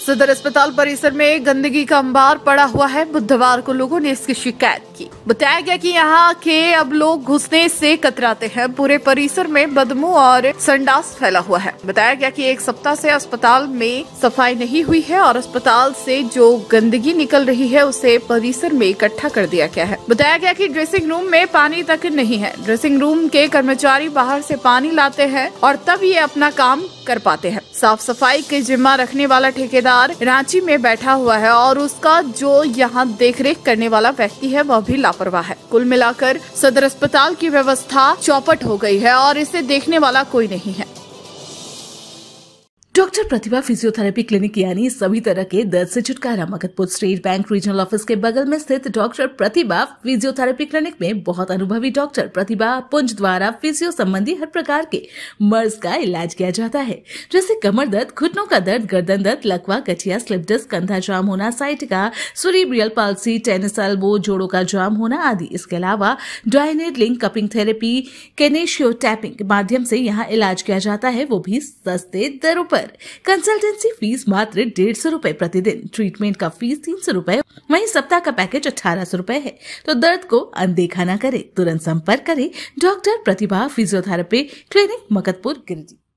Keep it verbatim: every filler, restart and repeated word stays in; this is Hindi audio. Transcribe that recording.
सदर अस्पताल परिसर में गंदगी का अंबार पड़ा हुआ है। बुधवार को लोगों ने इसकी शिकायत की। बताया गया कि यहाँ के अब लोग घुसने से कतराते हैं। पूरे परिसर में बदबू और संडास फैला हुआ है। बताया गया कि एक सप्ताह से अस्पताल में सफाई नहीं हुई है और अस्पताल से जो गंदगी निकल रही है उसे परिसर में इकट्ठा कर दिया गया है। बताया गया कि ड्रेसिंग रूम में पानी तक नहीं है। ड्रेसिंग रूम के कर्मचारी बाहर से पानी लाते हैं और तब ये अपना काम कर पाते हैं। साफ सफाई के जिम्मा रखने वाला ठेकेदार रांची में बैठा हुआ है और उसका जो यहाँ देखरेख करने वाला व्यक्ति है वह भी लापरवाह है। कुल मिलाकर सदर अस्पताल की व्यवस्था चौपट हो गई है और इसे देखने वाला कोई नहीं है। डॉक्टर प्रतिभा फिजियोथेरेपी क्लिनिक यानी सभी तरह के दर्द से छुटकारा। Magadhpur state bank regional office के बगल में स्थित डॉक्टर प्रतिभा फिजियोथेरेपी क्लिनिक में बहुत अनुभवी डॉक्टर प्रतिभा पुंज द्वारा फिजियो संबंधी हर प्रकार के मर्ज का इलाज किया जाता है, जैसे कमर दर्द, घुटनों का दर्द, गर्दन दर्द, लकवा, गठिया, स्लिप डिस्क, कंधा जाम होना, sciatica, cerebral palsy, tennis elbow, जोड़ों का जाम होना आदि। इसके अलावा dry needling, cupping therapy, kinesio taping के माध्यम से यहाँ इलाज किया जाता है, वो भी सस्ते दरों पर। कंसल्टेंसी फीस मात्र डेढ़ सौ रूपए प्रतिदिन। ट्रीटमेंट का फीस तीन सौ रूपए, वहीं सप्ताह का पैकेज अठारह सौ रूपए है। तो दर्द को अनदेखा न करे, तुरंत संपर्क करें doctor Pratibha physiotherapy clinic, Magadhpur, Giridih.